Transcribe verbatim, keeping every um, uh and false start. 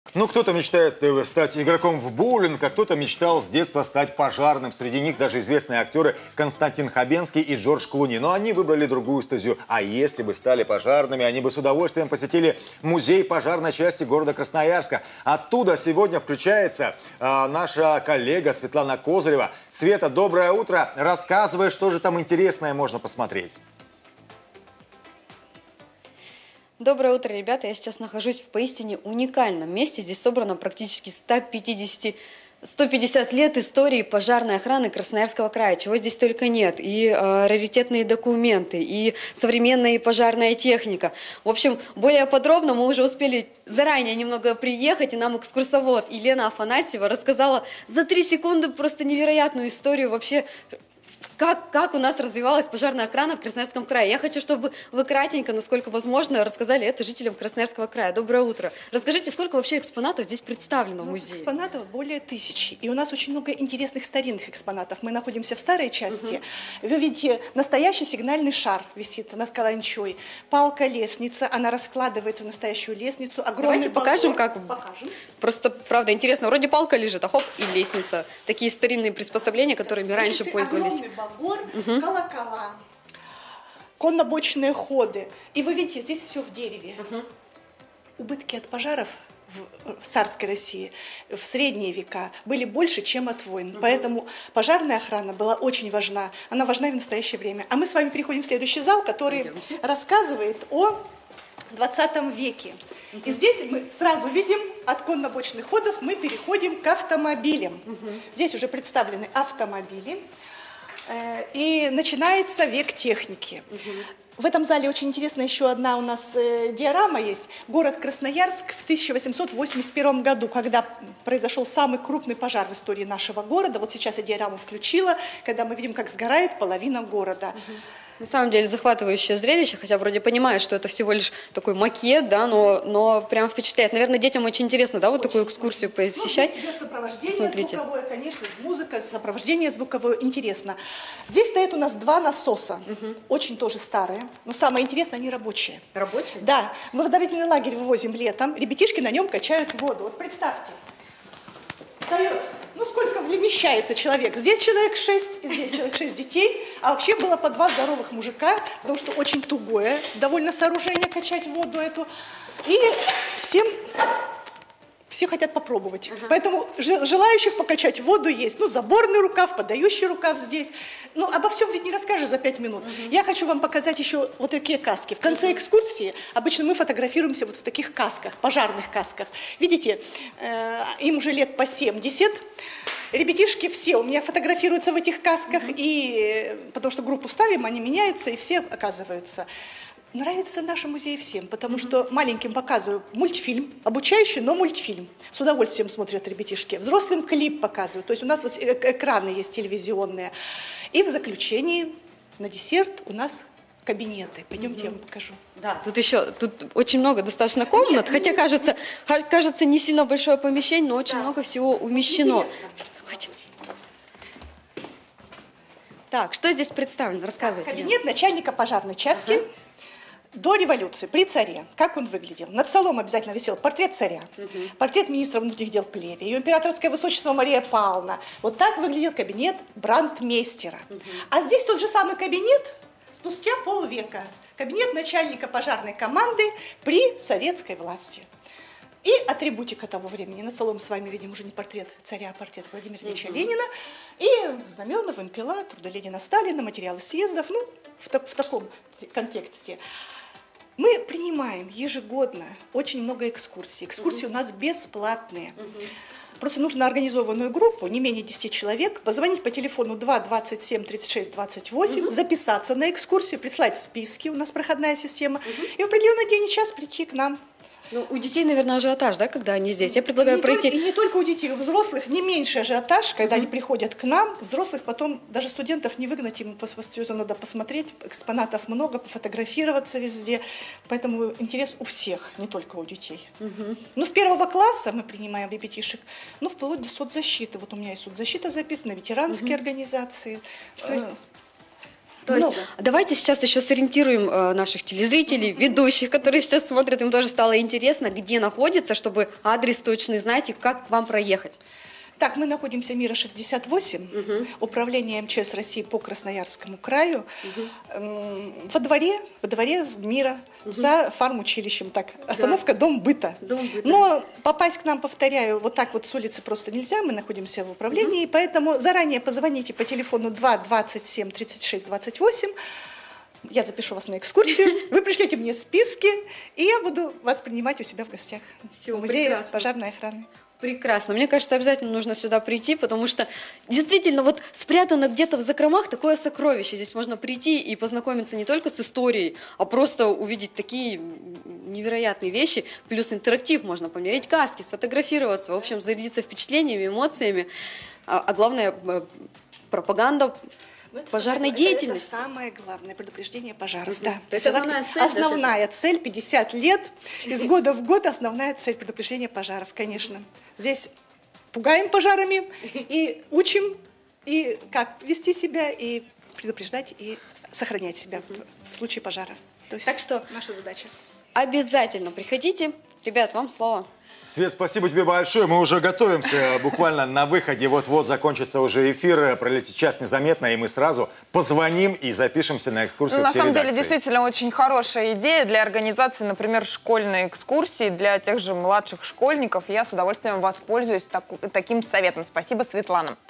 Ну, кто-то мечтает э, стать игроком в боулинг, а кто-то мечтал с детства стать пожарным. Среди них даже известные актеры Константин Хабенский и Джордж Клуни. Но они выбрали другую стезю. А если бы стали пожарными, они бы с удовольствием посетили музей пожарной части города Красноярска. Оттуда сегодня включается э, наша коллега Светлана Козырева. Света, доброе утро. Рассказывай, что же там интересное можно посмотреть. Доброе утро, ребята! Я сейчас нахожусь в поистине уникальном месте. Здесь собрано практически сто пятьдесят, сто пятьдесят лет истории пожарной охраны Красноярского края. Чего здесь только нет. И э, раритетные документы, и современная и пожарная техника. В общем, более подробно мы уже успели заранее немного приехать, и нам экскурсовод Елена Афанасьева рассказала за три секунды просто невероятную историю вообще. Как, как у нас развивалась пожарная охрана в Красноярском крае. Я хочу, чтобы вы кратенько, насколько возможно, рассказали это жителям Красноярского края. Доброе утро. Расскажите, сколько вообще экспонатов здесь представлено в музее? Ну, экспонатов более тысячи. И у нас очень много интересных старинных экспонатов. Мы находимся в старой части. Угу. Вы видите, настоящий сигнальный шар висит над каланчой. Палка, лестница, она раскладывается в настоящую лестницу. Огромный Давайте покажем, багор. как. Покажем. Просто, правда, интересно. Вроде палка лежит, а хоп, и лестница. Такие старинные приспособления, которыми раньше пользовались. Багор, угу. колокола, конно-бочные ходы. И вы видите, здесь все в дереве. Угу. Убытки от пожаров в, в царской России в средние века были больше, чем от войн. Угу. Поэтому пожарная охрана была очень важна. Она важна и в настоящее время. А мы с вами переходим в следующий зал, который Идемте. рассказывает о двадцатом веке. Угу. И здесь мы сразу видим, от конно-бочных ходов мы переходим к автомобилям. Угу. Здесь уже представлены автомобили. И начинается век техники. Угу. В этом зале очень интересна еще одна у нас э, диорама есть. Город Красноярск в тысяча восемьсот восемьдесят первом году, когда произошел самый крупный пожар в истории нашего города. Вот сейчас я диораму включила, когда мы видим, как сгорает половина города. Угу. На самом деле захватывающее зрелище, хотя вроде понимаешь, что это всего лишь такой макет, да, но, но прям впечатляет. Наверное, детям очень интересно, да, вот очень такую экскурсию посещать. Ну, здесь сопровождение Посмотрите. Звуковое, конечно, музыка, сопровождение звуковое, интересно. Здесь стоят у нас два насоса, угу. очень тоже старые, но самое интересное, они рабочие. Рабочие? Да, мы в оздоровительный лагерь вывозим летом, ребятишки на нем качают воду. Вот представьте, стоят. Ну, сколько вмещается человек? Здесь человек шесть, здесь человек шесть детей, а вообще было по два здоровых мужика, потому что очень тугое довольно сооружение качать воду эту. И всем, все хотят попробовать. Uh-huh. Поэтому желающих покачать воду есть. Ну, заборный рукав, подающий рукав здесь. Ну, обо всем ведь не расскажешь за пять минут. Uh-huh. Я хочу вам показать еще вот такие каски. В конце uh-huh. экскурсии обычно мы фотографируемся вот в таких касках, пожарных касках. Видите, э, им уже лет по семьдесят. Ребятишки все у меня фотографируются в этих касках, uh-huh. и, потому что группу ставим, они меняются, и все оказываются. Нравится наш музей всем, потому mm-hmm. что маленьким показываю мультфильм, обучающий, но мультфильм. С удовольствием смотрят ребятишки. Взрослым клип показывают. То есть у нас вот экраны есть телевизионные. И в заключении, на десерт, у нас кабинеты. Пойдемте, mm-hmm. я вам покажу. Да, тут еще, тут очень много достаточно комнат, Нет, хотя, кажется, кажется, не сильно большое помещение, но очень да. много всего умещено. Так, что здесь представлено? Рассказывайте. Кабинет начальника пожарной части. Uh-huh. До революции, при царе, как он выглядел? Над столом обязательно висел портрет царя, угу. портрет министра внутренних дел Плеве, ее императорское высочество Мария Павловна. Вот так выглядел кабинет брандмейстера. Угу. А здесь тот же самый кабинет спустя полвека. Кабинет начальника пожарной команды при советской власти. И атрибутика того времени. Над столом с вами видим уже не портрет царя, а портрет Владимира Ильича угу. Ленина. И знамена, вымпела, труды Ленина Сталина, материалы съездов, ну, в, так, в таком контексте. Мы принимаем ежегодно очень много экскурсий. Экскурсии угу. у нас бесплатные. Угу. Просто нужно организованную группу, не менее десяти человек, позвонить по телефону два двадцать семь тридцать шесть двадцать восемь, угу. записаться на экскурсию, прислать списки, у нас проходная система, угу. и в определенный день и час прийти к нам. Ну, у детей, наверное, ажиотаж, да, когда они здесь? Я предлагаю и пройти... Только, и не только у детей, у взрослых не меньше ажиотаж, когда mm-hmm. они приходят к нам. Взрослых потом, даже студентов не выгнать, им все надо посмотреть, экспонатов много, пофотографироваться везде. Поэтому интерес у всех, не только у детей. Mm-hmm. Ну, с первого класса мы принимаем ребятишек, ну, вплоть до соцзащиты. Вот у меня есть соцзащита записана, ветеранские mm-hmm. организации. То есть... То есть Много. давайте сейчас еще сориентируем э, наших телезрителей, ведущих, которые сейчас смотрят, им тоже стало интересно, где находится, чтобы адрес точный знать и как к вам проехать. Так, мы находимся Мира шестьдесят восемь, Мгм. управление МЧС России по Красноярскому краю, Эм, во дворе, во дворе Мира, за фармучилищем. Так, остановка Дом быта. Дом быта. Но попасть к нам, повторяю, вот так вот с улицы просто нельзя, мы находимся в управлении, поэтому заранее позвоните по телефону два двадцать семь тридцать шесть двадцать восемь. Я запишу вас на экскурсию, вы пришлете мне списки, и я буду вас принимать у себя в гостях. Всё, в музее прекрасно. пожарной охраны. Прекрасно. Мне кажется, обязательно нужно сюда прийти, потому что действительно вот спрятано где-то в закромах такое сокровище. Здесь можно прийти и познакомиться не только с историей, а просто увидеть такие невероятные вещи. Плюс интерактив, можно померить каски, сфотографироваться, в общем, зарядиться впечатлениями, эмоциями. А, а главное, э, пропаганда Ну, это пожарной самое- деятельности. Это, это самое главное, предупреждение пожаров. Да. То есть Это основная цель даже Основная цель, пятьдесят лет, из года в год основная цель предупреждения пожаров, конечно. Здесь пугаем пожарами и учим, и как вести себя, и предупреждать, и сохранять себя в случае пожара. То есть Так что- наша задача. Обязательно приходите. Ребят, вам слово. Свет, спасибо тебе большое. Мы уже готовимся буквально на выходе. Вот-вот закончится уже эфир, пролетит час незаметно, и мы сразу позвоним и запишемся на экскурсию Ну, на всей самом деле, редакции. действительно очень хорошая идея для организации, например, школьной экскурсии для тех же младших школьников. Я с удовольствием воспользуюсь таку- таким советом. Спасибо, Светлана.